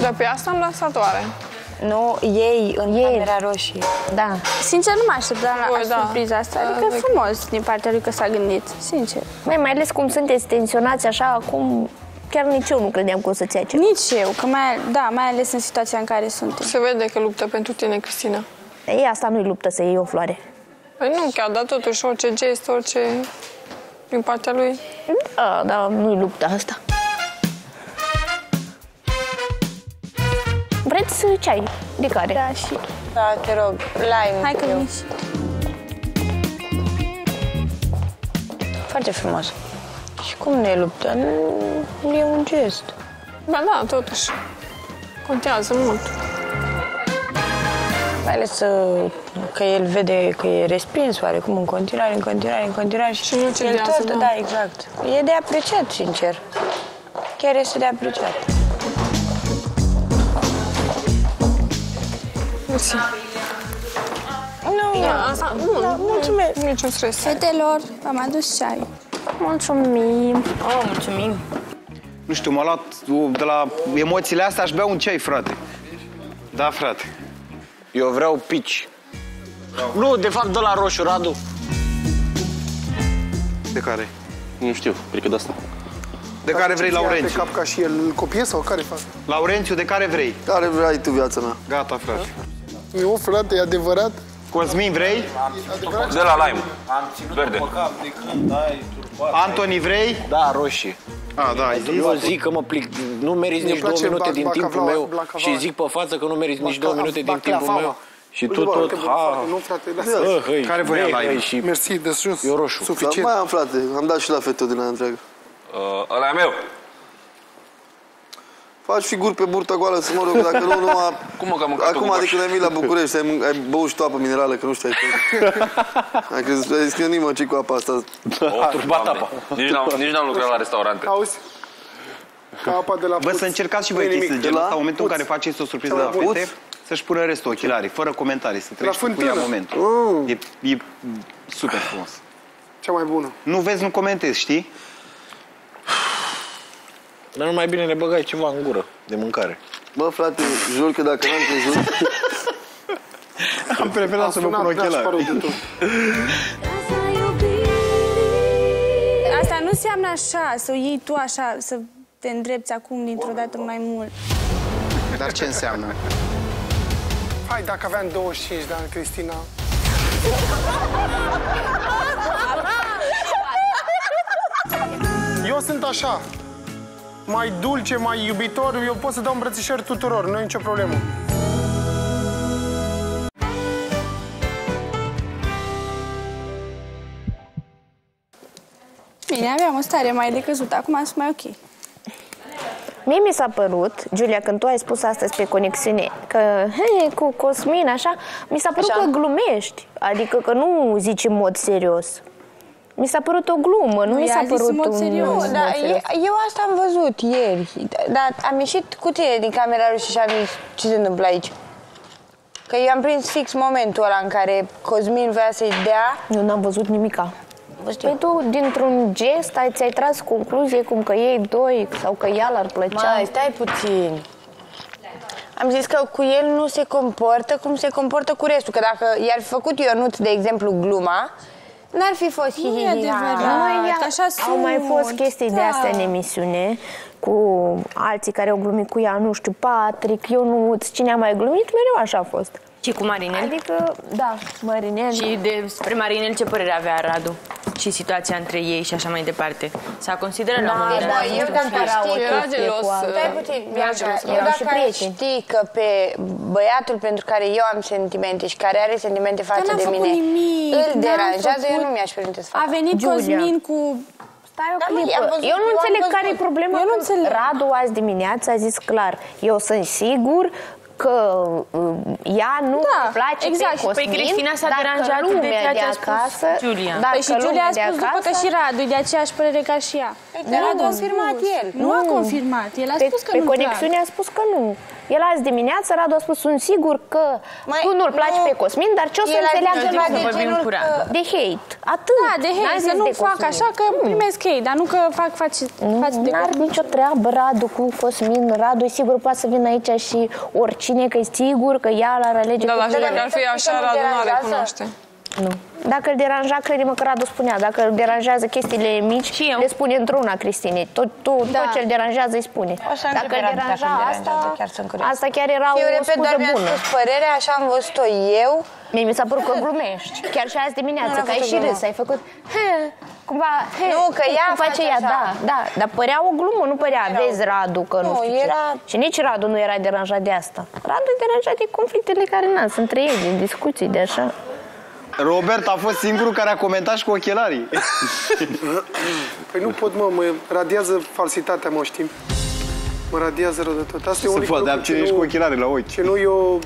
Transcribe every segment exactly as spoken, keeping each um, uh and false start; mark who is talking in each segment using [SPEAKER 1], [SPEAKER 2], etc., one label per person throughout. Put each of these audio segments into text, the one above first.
[SPEAKER 1] Dar pe asta am lăsat oare?
[SPEAKER 2] Nu, ei în
[SPEAKER 3] Ei.
[SPEAKER 2] Camera Roșie.
[SPEAKER 3] Da.
[SPEAKER 4] Sincer, nu mă așteptam la
[SPEAKER 1] Bă, da.
[SPEAKER 4] surpriza asta. Adică e frumos din partea lui că s-a gândit, sincer.
[SPEAKER 3] Mai, mai ales cum sunteți tensionați așa, acum chiar nici eu nu credeam că o să-ți ia ceva.
[SPEAKER 4] Nici eu, că mai, da, mai ales în situația în care suntem.
[SPEAKER 1] Se vede că luptă pentru tine, Cristina.
[SPEAKER 3] Ei, asta nu-i luptă să iei o floare.
[SPEAKER 1] Păi nu chiar, dar totuși orice gest, orice din partea lui.
[SPEAKER 3] Da, dar nu-i luptă asta. Vreți ceai? De care?
[SPEAKER 4] Da, și...
[SPEAKER 2] Da, te rog, lime.
[SPEAKER 4] Hai că
[SPEAKER 2] eu.
[SPEAKER 4] vin.
[SPEAKER 2] Foarte frumos. Și cum nu e luptă? Nu e un gest.
[SPEAKER 1] Ba da, totuși. Contează mult.
[SPEAKER 2] Mai ales uh, că el vede că e respins oarecum în continuare, în continuare, în continuare.
[SPEAKER 1] Și nu
[SPEAKER 2] el
[SPEAKER 1] cedează,
[SPEAKER 2] tot,
[SPEAKER 1] da.
[SPEAKER 2] da, exact. E de apreciat, sincer. Chiar este de apreciat.
[SPEAKER 1] Mersi.
[SPEAKER 2] Nu,
[SPEAKER 1] Da, asta, nu,
[SPEAKER 2] da, mulțumesc.
[SPEAKER 1] Niciun stres.
[SPEAKER 4] Fetelor, v-am adus ceai.
[SPEAKER 3] Mulțumim.
[SPEAKER 2] Oh, mulțumim.
[SPEAKER 5] Nu știu, m-a luat de la emoțiile astea, aș bea un ceai, frate. Da, frate.
[SPEAKER 6] Eu vreau pici. Nu, de fapt, de la roșu, Radu.
[SPEAKER 5] De care?
[SPEAKER 6] Nu știu, cred că de asta.
[SPEAKER 5] De care vrei,
[SPEAKER 7] Pe
[SPEAKER 5] Laurențiu?
[SPEAKER 7] cap ca și el, îl copiezi sau care fac?
[SPEAKER 5] Laurențiu, de care vrei?
[SPEAKER 8] Care vrei tu viața mea?
[SPEAKER 5] Gata, frate.
[SPEAKER 7] Eu, frate, e adevărat?
[SPEAKER 5] Cosmin, vrei?
[SPEAKER 6] De la lime. Verde.
[SPEAKER 5] Antoni, vrei?
[SPEAKER 6] Da, roșii.
[SPEAKER 5] A, da, ai zis?
[SPEAKER 6] Eu zic că mă plic, nu meriți nici două
[SPEAKER 7] place
[SPEAKER 6] minute
[SPEAKER 7] bac-
[SPEAKER 6] din
[SPEAKER 7] bacalao,
[SPEAKER 6] timpul meu
[SPEAKER 7] bacalao.
[SPEAKER 6] și zic pe față că nu meriți nici
[SPEAKER 7] Baca-
[SPEAKER 6] două minute din timpul
[SPEAKER 7] baclava.
[SPEAKER 6] meu și tu
[SPEAKER 7] Uite, bă,
[SPEAKER 6] tot,
[SPEAKER 7] că bun,
[SPEAKER 6] ha,
[SPEAKER 7] frate, nu, frate, lasă.
[SPEAKER 6] bă, hăi,
[SPEAKER 5] Care voia
[SPEAKER 6] băi,
[SPEAKER 5] lime?
[SPEAKER 6] hăi, și
[SPEAKER 7] Mersi, de sus.
[SPEAKER 6] Eu roșu.
[SPEAKER 8] Dar
[SPEAKER 7] Suficient.
[SPEAKER 8] mai am, frate, am dat și la fetul din aia întreagă.
[SPEAKER 6] uh, ăla e meu.
[SPEAKER 8] Faci figuri pe burta goală să mă rog, dacă nu, nu a...
[SPEAKER 6] Cum mă, că am mâncat
[SPEAKER 8] Acum,
[SPEAKER 6] cu
[SPEAKER 8] de
[SPEAKER 6] coș?
[SPEAKER 8] când ai venit la București, ai, mân- ai băut și tu apă minerală, că nu știu, ai Ai crezut, ai zis că nimă ce cu apa asta.
[SPEAKER 6] O turbat apa. Nici n-am, nici n-am lucrat la restaurante.
[SPEAKER 7] Auzi? Ca apa de la
[SPEAKER 5] Bă,
[SPEAKER 7] puț.
[SPEAKER 5] să încercați și voi
[SPEAKER 7] Nu-i
[SPEAKER 5] chestii de
[SPEAKER 7] nimic.
[SPEAKER 5] genul
[SPEAKER 8] De la
[SPEAKER 5] ăsta, în momentul în
[SPEAKER 8] puț.
[SPEAKER 5] care faceți o surpriză
[SPEAKER 8] De
[SPEAKER 5] la
[SPEAKER 8] la puț.
[SPEAKER 5] fete, să-și pună restul ochelarii, fără comentarii, să treci cu ea
[SPEAKER 7] fântână.
[SPEAKER 5] momentul.
[SPEAKER 8] Mm.
[SPEAKER 5] E, e super frumos.
[SPEAKER 7] Cea mai bună.
[SPEAKER 5] Nu vezi, nu comentezi, știi?
[SPEAKER 6] Dar nu mai bine ne băgai ceva în gură de mâncare.
[SPEAKER 8] Bă, frate, jur că dacă n-am crezut...
[SPEAKER 5] Am preferat să mă pun ochelari.
[SPEAKER 4] Asta nu înseamnă așa, să o iei tu așa, să te îndrepți acum dintr-o dată mai mult.
[SPEAKER 5] Dar ce înseamnă?
[SPEAKER 7] Hai, dacă aveam douăzeci și cinci de ani, Cristina... Eu sunt așa. Mai dulce, mai iubitor, eu pot să dau îmbrățișări tuturor, nu e nicio problemă.
[SPEAKER 4] Bine, aveam o stare mai decăzută, acum sunt mai ok.
[SPEAKER 3] Mie mi s-a părut, Giulia, când tu ai spus astăzi pe conexiune, că hei, cu Cosmin, așa, mi s-a părut
[SPEAKER 2] Așa?
[SPEAKER 3] că glumești, adică că nu zici în mod serios. Mi s-a părut o glumă, nu,
[SPEAKER 4] Nu,
[SPEAKER 3] mi
[SPEAKER 4] ea
[SPEAKER 3] s-a
[SPEAKER 4] a zis
[SPEAKER 3] părut
[SPEAKER 4] în mod
[SPEAKER 3] un
[SPEAKER 4] serios.
[SPEAKER 3] în
[SPEAKER 2] Nu,
[SPEAKER 3] mod
[SPEAKER 2] dar
[SPEAKER 3] serios.
[SPEAKER 2] e, eu asta am văzut ieri. Dar am ieșit cu tine din Camera Roșie și am zis ce se întâmplă aici. Că eu am prins fix momentul ăla în care Cosmin voia să-i dea.
[SPEAKER 3] Eu n-am văzut nimica. Păi tu, dintr-un gest, ai, ți-ai tras concluzie cum că ei doi sau că ea l-ar plăcea.
[SPEAKER 2] Mai, stai puțin. Am zis că cu el nu se comportă cum se comportă cu restul. Că dacă i-ar fi făcut Ionuț, de exemplu, gluma, n-ar fi fost
[SPEAKER 4] Nu e
[SPEAKER 2] hi-hi-hi-ha.
[SPEAKER 4] adevărat.
[SPEAKER 3] Mai, ia-
[SPEAKER 4] așa
[SPEAKER 3] au mai
[SPEAKER 4] sunt,
[SPEAKER 3] fost chestii de
[SPEAKER 4] da.
[SPEAKER 3] astea în emisiune cu alții care au glumit cu ea, nu știu, Patrick, Ionuț, cine a mai glumit, mereu așa a fost.
[SPEAKER 9] Și cu Marinel?
[SPEAKER 3] Adică, da, Marinel.
[SPEAKER 9] Și despre Marinel ce părere avea Radu? Și situația între ei și așa mai departe. S-a considerat la un moment dat.
[SPEAKER 2] Da, eu dacă știi,
[SPEAKER 1] Era gelos.
[SPEAKER 2] stai puțin, Bianca, eu
[SPEAKER 3] Erau și
[SPEAKER 2] dacă aș
[SPEAKER 3] prieteni.
[SPEAKER 2] ști că pe băiatul pentru care eu am sentimente și care are sentimente față
[SPEAKER 4] n-am
[SPEAKER 2] de
[SPEAKER 4] făcut
[SPEAKER 2] mine
[SPEAKER 4] nimic,
[SPEAKER 2] îl
[SPEAKER 4] n-am
[SPEAKER 2] deranjează, eu
[SPEAKER 4] făcut-
[SPEAKER 2] nu mi-aș permite să fac.
[SPEAKER 4] A venit
[SPEAKER 3] Giulia.
[SPEAKER 4] Cosmin cu...
[SPEAKER 3] Stai o
[SPEAKER 2] Da, mă,
[SPEAKER 3] clipă.
[SPEAKER 2] i-am văzut,
[SPEAKER 3] Eu nu
[SPEAKER 2] eu am
[SPEAKER 3] înțeleg
[SPEAKER 2] văzut.
[SPEAKER 3] care e problema.
[SPEAKER 4] Eu nu
[SPEAKER 3] că
[SPEAKER 4] înțeleg.
[SPEAKER 3] Radu azi dimineață a zis clar, eu sunt sigur că ea nu
[SPEAKER 4] Da,
[SPEAKER 3] place
[SPEAKER 4] exact.
[SPEAKER 3] pe Cosmin,
[SPEAKER 9] Păi Cristina s-a
[SPEAKER 3] dacă
[SPEAKER 9] deranjat de
[SPEAKER 3] lumea
[SPEAKER 9] ceea
[SPEAKER 3] de
[SPEAKER 9] ce a spus
[SPEAKER 3] acasă,
[SPEAKER 9] Giulia.
[SPEAKER 3] dacă
[SPEAKER 4] Păi și Giulia a
[SPEAKER 3] lumea de
[SPEAKER 4] spus după că
[SPEAKER 3] acasă-
[SPEAKER 4] și Radu e de aceeași părere ca și ea.
[SPEAKER 2] Dar Radu a afirmat el.
[SPEAKER 4] Nu a confirmat, el a
[SPEAKER 3] Pe,
[SPEAKER 4] spus că
[SPEAKER 3] pe
[SPEAKER 4] nu-i
[SPEAKER 3] conexiune a spus că nu. El azi dimineață, Radu a spus, sunt sigur că
[SPEAKER 2] Mai-
[SPEAKER 3] tu nu-l place
[SPEAKER 2] nu.
[SPEAKER 3] pe Cosmin, dar ce o să
[SPEAKER 2] El a
[SPEAKER 3] înțeleagă
[SPEAKER 2] zis
[SPEAKER 3] lumea
[SPEAKER 2] ceva
[SPEAKER 3] de
[SPEAKER 2] de genul
[SPEAKER 9] curat.
[SPEAKER 2] că...
[SPEAKER 3] de hate. Atât.
[SPEAKER 4] Da, de
[SPEAKER 3] N-a
[SPEAKER 4] hate,
[SPEAKER 3] zis
[SPEAKER 4] să nu
[SPEAKER 3] de
[SPEAKER 4] fac
[SPEAKER 3] Cosmin.
[SPEAKER 4] așa că primesc hate, dar nu că fac față, față de
[SPEAKER 3] N-are
[SPEAKER 4] Cosmin.
[SPEAKER 3] nicio treabă Radu cu Cosmin. Radu e sigur poate să vină aici și oricine, că e sigur că ea l-ar alege.
[SPEAKER 1] Da,
[SPEAKER 3] pe
[SPEAKER 1] dar
[SPEAKER 3] Cosmin.
[SPEAKER 1] dacă ar fi așa,
[SPEAKER 2] nu
[SPEAKER 1] Radu nu
[SPEAKER 2] deranjează?
[SPEAKER 1] recunoaște.
[SPEAKER 3] Nu. Dacă îl deranja, crede-mă că Radu spunea, dacă îl deranjează chestiile mici,
[SPEAKER 9] Și eu.
[SPEAKER 3] le spune într-una, Cristine. Tot, tot,
[SPEAKER 4] Da.
[SPEAKER 3] tot ce îl deranjează îi spune.
[SPEAKER 2] O să
[SPEAKER 3] Dacă
[SPEAKER 2] întreb
[SPEAKER 3] îl
[SPEAKER 2] Radu dacă
[SPEAKER 3] deranja
[SPEAKER 2] îl
[SPEAKER 3] asta,
[SPEAKER 2] deranjează, chiar sunt curioasă.
[SPEAKER 3] asta chiar era
[SPEAKER 2] Eu
[SPEAKER 3] o
[SPEAKER 2] repet,
[SPEAKER 3] scuză
[SPEAKER 2] doar mi-a
[SPEAKER 3] bună.
[SPEAKER 2] spus părerea, așa am văzut-o eu.
[SPEAKER 3] Mie mi s-a părut că glumești. Chiar și azi dimineață,
[SPEAKER 2] Nu, n-a
[SPEAKER 3] că ai
[SPEAKER 2] fost
[SPEAKER 3] și
[SPEAKER 2] o glumă.
[SPEAKER 3] râs, ai făcut... He, cumva, he,
[SPEAKER 2] Nu, că ea
[SPEAKER 3] cum face
[SPEAKER 2] face
[SPEAKER 3] ea,
[SPEAKER 2] așa.
[SPEAKER 3] da, da. Dar părea o glumă, nu părea, vezi Radu, că nu,
[SPEAKER 2] Nu,
[SPEAKER 3] știu ce.
[SPEAKER 2] era-
[SPEAKER 3] Și nici Radu nu era deranjat de asta. Radu e deranjat de conflictele care n sunt între ei, de discuții, de așa.
[SPEAKER 5] Robert a fost singurul care a comentat și cu ochelarii.
[SPEAKER 7] Păi nu pot, mă, mă radiază falsitatea, mă, știi? Mă radiază rău de tot. Asta e
[SPEAKER 5] Să
[SPEAKER 7] unicul
[SPEAKER 5] fac, dar
[SPEAKER 7] lucru
[SPEAKER 5] ce ești cu ochelarii la ochi?
[SPEAKER 7] ce nu eu...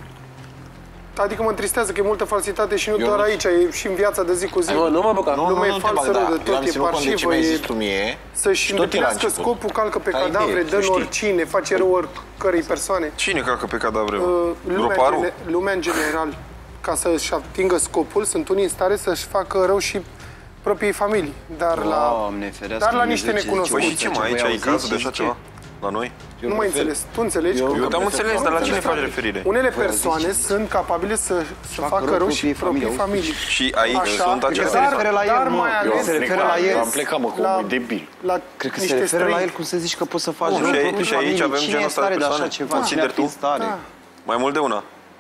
[SPEAKER 7] Adică mă întristează că e multă falsitate și nu doar aici, e și în viața de zi cu zi.
[SPEAKER 8] Nu, nu mă băga.
[SPEAKER 10] Nu, nu,
[SPEAKER 7] Lumea
[SPEAKER 10] nu
[SPEAKER 7] e
[SPEAKER 10] te bag,
[SPEAKER 7] falsă
[SPEAKER 10] da.
[SPEAKER 7] rău de
[SPEAKER 10] Eu am
[SPEAKER 7] tot, e
[SPEAKER 10] ținut cont de ce
[SPEAKER 7] parșivă,
[SPEAKER 10] mi-ai
[SPEAKER 7] e...
[SPEAKER 10] zis tu mie.
[SPEAKER 7] Să-și
[SPEAKER 10] și tot era
[SPEAKER 7] îndeplinească
[SPEAKER 10] început.
[SPEAKER 7] scopul, calcă pe
[SPEAKER 10] Ca
[SPEAKER 7] cadavre,
[SPEAKER 10] idee,
[SPEAKER 7] dă
[SPEAKER 10] să știi.
[SPEAKER 7] oricine, face rău oricărei persoane.
[SPEAKER 8] Cine calcă pe cadavre?
[SPEAKER 7] Uh, lumea, în
[SPEAKER 8] Groparul?
[SPEAKER 7] gene- lumea în general, ca să-și atingă scopul, sunt unii în stare să-și facă rău și propriei familii. Dar la,
[SPEAKER 5] Doamne, ferească,
[SPEAKER 7] dar la
[SPEAKER 5] Dumnezeu,
[SPEAKER 7] niște
[SPEAKER 5] ce zice,
[SPEAKER 7] necunoscuți.
[SPEAKER 8] Păi și ce, mă, aici ai cazul de așa ceva? La noi?
[SPEAKER 7] Nu mai înțeles. Tu înțelegi?
[SPEAKER 8] Eu
[SPEAKER 7] că-
[SPEAKER 8] te-am înțeles, dar la cine faci
[SPEAKER 7] frate,
[SPEAKER 8] referire?
[SPEAKER 7] Unele persoane sunt capabile să, să facă rău și propriei familii.
[SPEAKER 8] Și aici
[SPEAKER 7] Așa,
[SPEAKER 8] sunt
[SPEAKER 5] Se
[SPEAKER 8] acestea.
[SPEAKER 7] dar,
[SPEAKER 5] referă la el,
[SPEAKER 7] dar
[SPEAKER 5] mă.
[SPEAKER 7] mai
[SPEAKER 5] Eu
[SPEAKER 7] ales
[SPEAKER 5] se referă la el.
[SPEAKER 10] Am plecat, mă, cu
[SPEAKER 7] la,
[SPEAKER 10] omul debil.
[SPEAKER 7] la
[SPEAKER 5] Cred că se
[SPEAKER 7] niște
[SPEAKER 5] referă la
[SPEAKER 7] străini.
[SPEAKER 5] el cum să zici că poți să faci
[SPEAKER 8] Bun,
[SPEAKER 5] rău
[SPEAKER 8] și ai-
[SPEAKER 5] propriei
[SPEAKER 8] și aici
[SPEAKER 5] familii.
[SPEAKER 8] avem
[SPEAKER 5] Cine
[SPEAKER 8] genul
[SPEAKER 5] e
[SPEAKER 8] ăsta de
[SPEAKER 5] stare de așa
[SPEAKER 8] persoane?
[SPEAKER 5] ceva? Cine
[SPEAKER 8] Consideri
[SPEAKER 5] ar fi
[SPEAKER 8] tu?
[SPEAKER 5] în stare?
[SPEAKER 7] Da.
[SPEAKER 8] Mai mult de una.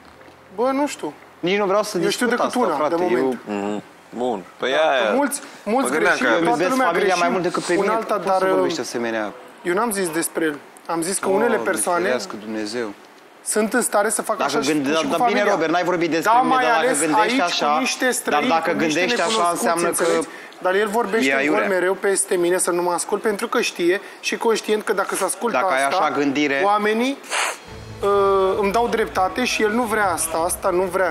[SPEAKER 7] Bă, nu știu.
[SPEAKER 5] Nici nu vreau să
[SPEAKER 7] Eu știu
[SPEAKER 5] discut
[SPEAKER 7] decât
[SPEAKER 5] asta,
[SPEAKER 7] una,
[SPEAKER 5] frate.
[SPEAKER 7] de moment.
[SPEAKER 5] Eu
[SPEAKER 8] Mhm. Bun. Păi aia...
[SPEAKER 7] Mulți, mulți
[SPEAKER 8] Mă gândeam
[SPEAKER 7] greșim,
[SPEAKER 8] că-
[SPEAKER 5] eu
[SPEAKER 7] toată
[SPEAKER 5] iubesc
[SPEAKER 7] lumea
[SPEAKER 5] familia mai
[SPEAKER 7] greșim.
[SPEAKER 5] mult decât pe
[SPEAKER 7] Un
[SPEAKER 5] mine.
[SPEAKER 7] alta,
[SPEAKER 5] Cum
[SPEAKER 7] dar
[SPEAKER 5] să vorbești asemenea?
[SPEAKER 7] eu n-am zis despre el. Am zis că
[SPEAKER 5] Doamne,
[SPEAKER 7] unele persoane
[SPEAKER 5] ferească Dumnezeu.
[SPEAKER 7] sunt în stare să facă
[SPEAKER 5] Dacă
[SPEAKER 7] așa și,
[SPEAKER 5] gânde-
[SPEAKER 7] și cu
[SPEAKER 5] dar bine,
[SPEAKER 7] familia.
[SPEAKER 5] Robert, n-ai vorbit despre
[SPEAKER 7] da,
[SPEAKER 5] mine,
[SPEAKER 7] mai
[SPEAKER 5] dar dacă
[SPEAKER 7] ales
[SPEAKER 5] gândești
[SPEAKER 7] aici,
[SPEAKER 5] așa,
[SPEAKER 7] cu niște străini,
[SPEAKER 5] dar dacă
[SPEAKER 7] cu niște
[SPEAKER 5] gândești așa,
[SPEAKER 7] necunoscuți,
[SPEAKER 5] înseamnă că
[SPEAKER 7] înțelegi? Dar el vorbește
[SPEAKER 5] e
[SPEAKER 7] în gol
[SPEAKER 5] aiurea.
[SPEAKER 7] mereu peste mine să nu mă ascult, pentru că știe și conștient că dacă se ascultă
[SPEAKER 5] Dacă ai
[SPEAKER 7] asta,
[SPEAKER 5] așa gândire-
[SPEAKER 7] oamenii uh, îmi dau dreptate și el nu vrea asta, asta nu vrea.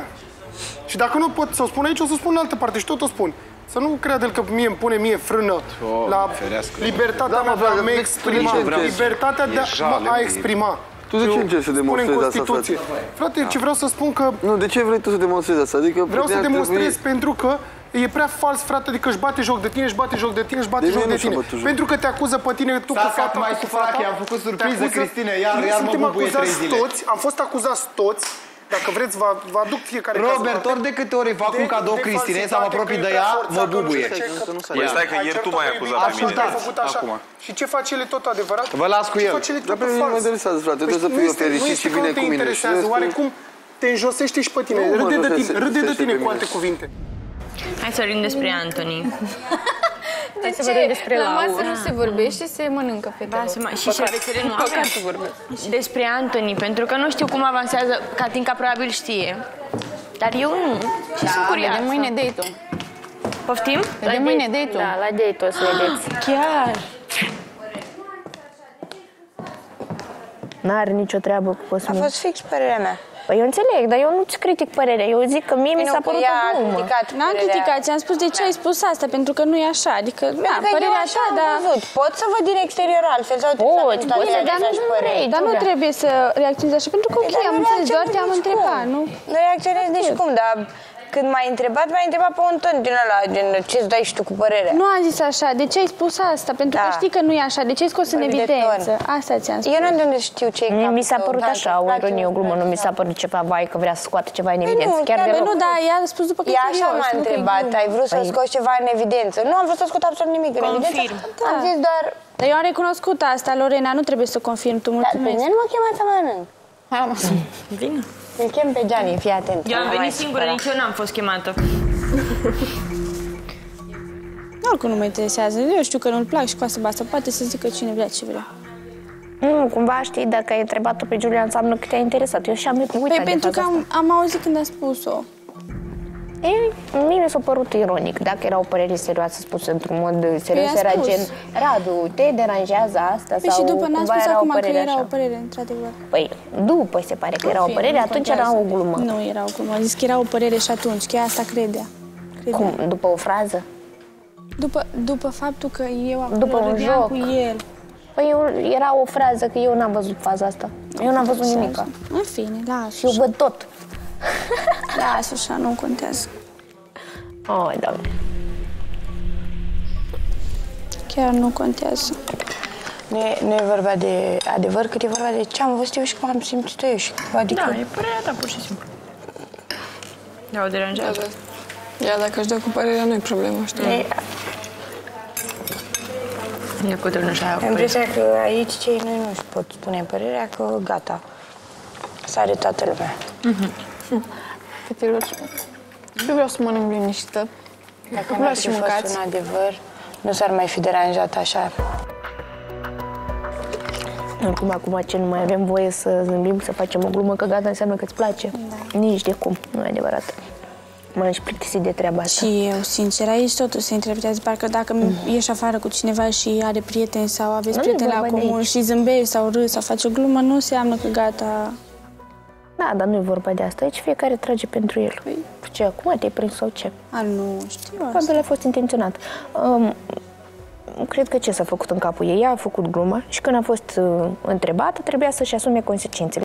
[SPEAKER 7] Și dacă nu pot să o spun aici, o să o spun în altă parte și tot o spun. Să nu creadă că mie îmi pune mie frână la
[SPEAKER 5] ferească.
[SPEAKER 7] libertatea
[SPEAKER 8] Da,
[SPEAKER 7] mea
[SPEAKER 8] mă,
[SPEAKER 7] de a
[SPEAKER 8] frate,
[SPEAKER 7] mă
[SPEAKER 8] de-
[SPEAKER 7] exprima,
[SPEAKER 8] de ce vreau?
[SPEAKER 7] libertatea de a
[SPEAKER 5] jale,
[SPEAKER 7] mă a
[SPEAKER 5] e-
[SPEAKER 7] exprima.
[SPEAKER 8] Tu de ce
[SPEAKER 7] Eu
[SPEAKER 8] încerci să
[SPEAKER 7] spun în
[SPEAKER 8] demonstrezi asta,
[SPEAKER 7] Constituție. Frate, ce vreau să spun că
[SPEAKER 8] Nu, de ce vrei tu să demonstrezi asta? Adică
[SPEAKER 7] vreau să
[SPEAKER 8] ar trebui-
[SPEAKER 7] demonstrez pentru că e prea fals, frate, adică își bate joc de tine, își bate joc de tine, își bate
[SPEAKER 8] De
[SPEAKER 7] joc
[SPEAKER 8] mine
[SPEAKER 7] de
[SPEAKER 8] nu și-a
[SPEAKER 7] tine.
[SPEAKER 8] bătut joc.
[SPEAKER 7] Pentru că te acuză pe tine, tu cu
[SPEAKER 5] Stați,
[SPEAKER 7] fata,
[SPEAKER 5] acum ai
[SPEAKER 7] tu cu
[SPEAKER 5] supărat,
[SPEAKER 7] fata.
[SPEAKER 5] i-am făcut
[SPEAKER 7] Te
[SPEAKER 5] surpriză,
[SPEAKER 7] acuză-
[SPEAKER 5] Cristine, iar-
[SPEAKER 7] Noi
[SPEAKER 5] iar mă
[SPEAKER 7] suntem
[SPEAKER 5] bubuie
[SPEAKER 7] acuzați
[SPEAKER 5] trei zile.
[SPEAKER 7] toți, am fost acuzați toți. Dacă vreți, vă, vă aduc fiecare caz în
[SPEAKER 5] Robert,
[SPEAKER 7] parte.
[SPEAKER 5] ori de câte ori îi fac
[SPEAKER 7] De-
[SPEAKER 5] un cadou
[SPEAKER 7] de
[SPEAKER 5] Cristine
[SPEAKER 7] falsitate,
[SPEAKER 5] sau mă
[SPEAKER 7] că
[SPEAKER 5] apropii
[SPEAKER 7] e
[SPEAKER 5] de
[SPEAKER 7] prea
[SPEAKER 5] ea,
[SPEAKER 7] forțat,
[SPEAKER 5] mă
[SPEAKER 7] că nu știu
[SPEAKER 5] bubuie.
[SPEAKER 7] ce, că-
[SPEAKER 8] Păi stai că
[SPEAKER 7] Ai
[SPEAKER 8] ieri tu
[SPEAKER 7] cerut-o
[SPEAKER 8] m-ai
[SPEAKER 7] pe
[SPEAKER 8] acuzat
[SPEAKER 7] iubita,
[SPEAKER 8] pe mine.
[SPEAKER 7] și ai făcut așa.
[SPEAKER 5] acum.
[SPEAKER 7] Și ce face el tot adevărat?
[SPEAKER 5] Vă las cu
[SPEAKER 7] Ce
[SPEAKER 5] el.
[SPEAKER 7] face el
[SPEAKER 8] Dar
[SPEAKER 7] tot
[SPEAKER 8] pe mine nu mă
[SPEAKER 7] fals?
[SPEAKER 8] interesează, frate.
[SPEAKER 7] Păi
[SPEAKER 8] Trebuie să
[SPEAKER 7] nu
[SPEAKER 8] fiu
[SPEAKER 7] este- nu
[SPEAKER 8] fericit
[SPEAKER 7] este
[SPEAKER 8] și
[SPEAKER 7] că
[SPEAKER 8] bine
[SPEAKER 7] nu te
[SPEAKER 8] cu mine. Și
[SPEAKER 7] interesează,
[SPEAKER 8] restul-
[SPEAKER 7] oarecum te înjosește și pe tine.
[SPEAKER 8] Nu, mă,
[SPEAKER 7] Râde de
[SPEAKER 8] nu
[SPEAKER 7] tine,
[SPEAKER 8] se-
[SPEAKER 7] râde de
[SPEAKER 8] se-
[SPEAKER 7] tine
[SPEAKER 8] se-
[SPEAKER 7] cu alte cuvinte.
[SPEAKER 9] Hai să vorbim despre Anthony.
[SPEAKER 1] De ce? La masă nu se vorbește, se mănâncă pe
[SPEAKER 9] Da, se mai- și șervețele nu avem.
[SPEAKER 1] Păcat să vorbesc.
[SPEAKER 9] Despre Anthony, pentru că nu știu cum avansează, Catinca probabil știe. Dar eu nu. Și sunt curioasă.
[SPEAKER 1] Vedem mâine date-ul.
[SPEAKER 9] Poftim?
[SPEAKER 1] Vedem mâine date-ul.
[SPEAKER 3] Da, la date o să vedeți.
[SPEAKER 9] Chiar.
[SPEAKER 3] N-are nicio treabă cu
[SPEAKER 2] A
[SPEAKER 3] Cosmin.
[SPEAKER 2] fost fix părerea mea.
[SPEAKER 3] Păi eu înțeleg, dar eu nu-ți critic părerea. Eu zic că mie mi
[SPEAKER 2] Nu,
[SPEAKER 3] s-a
[SPEAKER 2] că
[SPEAKER 3] părut
[SPEAKER 2] ea a
[SPEAKER 3] o glumă.
[SPEAKER 2] criticat
[SPEAKER 4] N-am
[SPEAKER 2] părerea.
[SPEAKER 4] criticat, ți-am spus de ce ai spus asta, pentru că nu e așa. Adică, da,
[SPEAKER 2] Pentru că eu
[SPEAKER 4] părerea
[SPEAKER 2] așa
[SPEAKER 4] ta,
[SPEAKER 2] am
[SPEAKER 4] dar...
[SPEAKER 2] văzut. Pot să văd din exterior altfel sau
[SPEAKER 3] Poți,
[SPEAKER 2] trebuie să
[SPEAKER 3] poți,
[SPEAKER 2] avem
[SPEAKER 3] dar
[SPEAKER 2] toate
[SPEAKER 3] nu
[SPEAKER 2] păreri.
[SPEAKER 3] vrei.
[SPEAKER 4] Dar nu
[SPEAKER 3] Da.
[SPEAKER 4] trebuie să reacționezi așa, pentru că, ok,
[SPEAKER 2] Dar
[SPEAKER 4] am
[SPEAKER 2] nu
[SPEAKER 4] înțeles, doar
[SPEAKER 2] reacționez
[SPEAKER 4] te-am
[SPEAKER 2] nici
[SPEAKER 4] întrebat,
[SPEAKER 2] cum.
[SPEAKER 4] nu?
[SPEAKER 2] Nu reacționez nici cum, dar când m-ai întrebat, m-ai întrebat pe un ton din ăla, gen ce-ți dai și tu cu părerea.
[SPEAKER 4] Nu am zis așa, de ce ai spus asta? Pentru că
[SPEAKER 2] Da.
[SPEAKER 4] știi că nu e așa, de ce ai scos în
[SPEAKER 2] Vorbi de
[SPEAKER 4] evidență?
[SPEAKER 2] ton.
[SPEAKER 4] Asta ți-am spus.
[SPEAKER 2] Eu nu de unde știu ce
[SPEAKER 3] Mie mi s-a părut așa, o ironie, o glumă, nu mi s-a părut ceva, vai, că vrea să scoată ceva în evidență. Chiar
[SPEAKER 2] da,
[SPEAKER 3] deloc.
[SPEAKER 4] Nu, dar ea a spus după că e
[SPEAKER 2] Ea așa
[SPEAKER 4] curios,
[SPEAKER 2] m-a
[SPEAKER 4] nu că e
[SPEAKER 2] întrebat,
[SPEAKER 4] glumă.
[SPEAKER 2] ai vrut să scoți ceva în evidență. Nu am vrut să scot absolut nimic în evidență.
[SPEAKER 9] Confirm.
[SPEAKER 2] Am zis doar,
[SPEAKER 4] Dar eu am recunoscut asta, Lorena, nu trebuie să confirm, tu
[SPEAKER 2] dar pe
[SPEAKER 4] mulțumesc.
[SPEAKER 2] mine nu mă chema să mănânc.
[SPEAKER 9] Vine.
[SPEAKER 2] Îl chem pe Gianni, fii atent.
[SPEAKER 9] Eu am
[SPEAKER 2] Nu
[SPEAKER 9] venit
[SPEAKER 2] mai
[SPEAKER 9] singură,
[SPEAKER 2] supăra.
[SPEAKER 9] nici eu n-am fost chemată.
[SPEAKER 4] Oricum nu mă interesează, eu știu că nu-l plac și cu asta basta, poate să zică cine vrea ce vrea.
[SPEAKER 3] Nu, cumva știi, dacă ai întrebat-o pe Giulia, înseamnă că te-a interesat. Eu și-am uitat,
[SPEAKER 4] Păi
[SPEAKER 3] de
[SPEAKER 4] pentru
[SPEAKER 3] faza
[SPEAKER 4] că am, am auzit când a spus-o.
[SPEAKER 3] E, mie mi s-a părut ironic. Dacă era o părere serioasă spusă într-un mod serios,
[SPEAKER 4] Păi, a
[SPEAKER 3] era
[SPEAKER 4] spus.
[SPEAKER 3] gen, Radu, te deranjează asta?
[SPEAKER 4] Păi
[SPEAKER 3] sau
[SPEAKER 4] și după n-a
[SPEAKER 3] cumva
[SPEAKER 4] spus
[SPEAKER 3] era
[SPEAKER 4] acum
[SPEAKER 3] o
[SPEAKER 4] că
[SPEAKER 3] părere
[SPEAKER 4] era
[SPEAKER 3] așa?
[SPEAKER 4] o părere, într-adevăr.
[SPEAKER 3] Păi, după se pare că era o
[SPEAKER 4] Fie,
[SPEAKER 3] părere,
[SPEAKER 4] nu
[SPEAKER 3] atunci era
[SPEAKER 4] contează.
[SPEAKER 3] o glumă.
[SPEAKER 4] Nu era o glumă, a zis că era o părere și atunci, că ea asta credea. credea.
[SPEAKER 3] Cum? După o frază?
[SPEAKER 4] După, după faptul că eu acolo
[SPEAKER 3] După un
[SPEAKER 4] râdeam
[SPEAKER 3] joc.
[SPEAKER 4] cu el.
[SPEAKER 3] Păi eu, era o frază că eu n-am văzut faza asta. Eu n-am văzut nimic.
[SPEAKER 4] În fine, lasă.
[SPEAKER 3] Și eu văd tot.
[SPEAKER 4] Lasă așa, nu contează.
[SPEAKER 3] Oh, Doamne.
[SPEAKER 4] Chiar nu contează.
[SPEAKER 2] Nu e, nu e vorba de adevăr, cât e vorba de ce am văzut eu și cum am simțit eu. Și, adică...
[SPEAKER 9] Da, e părerea ta, pur și simplu. Da, o deranjează.
[SPEAKER 1] Ea dacă își dă cu părerea, nu e problemă, știi?
[SPEAKER 2] E,
[SPEAKER 9] E cu tine așa.
[SPEAKER 2] am impresia că aici cei noi nu își pot spune părerea, că gata, sare toată lumea.
[SPEAKER 1] Fetelor, eu vreau să mănânc liniștită.
[SPEAKER 2] Dacă nu
[SPEAKER 1] Vreau
[SPEAKER 2] ar
[SPEAKER 1] și
[SPEAKER 2] fi fost
[SPEAKER 1] mâncați.
[SPEAKER 2] un adevăr, nu s-ar mai fi deranjat așa.
[SPEAKER 3] Oricum, acum ce nu mai avem voie să zâmbim, să facem o glumă, că gata înseamnă că îți place. Da. Nici de cum, nu e adevărat. M-am și plictisit de treaba asta.
[SPEAKER 4] Și eu, sincer, aici totul se interpretează. Parcă dacă mm. ieși afară cu cineva și are prieteni sau aveți
[SPEAKER 3] Nu,
[SPEAKER 4] prieteni la
[SPEAKER 3] vorba de
[SPEAKER 4] comun
[SPEAKER 3] aici.
[SPEAKER 4] și zâmbești sau râzi sau faci o glumă, nu înseamnă că gata.
[SPEAKER 3] Da, dar nu e vorba de asta. Aici fiecare trage pentru el.
[SPEAKER 4] Păi.
[SPEAKER 3] Ce, acum te-ai prins sau ce?
[SPEAKER 4] A, nu știu asta.
[SPEAKER 3] Probabil a fost intenționat. Um, cred că ce s-a făcut în capul ei? Ea a făcut gluma și când a fost uh, întrebată, trebuia să-și asume consecințele.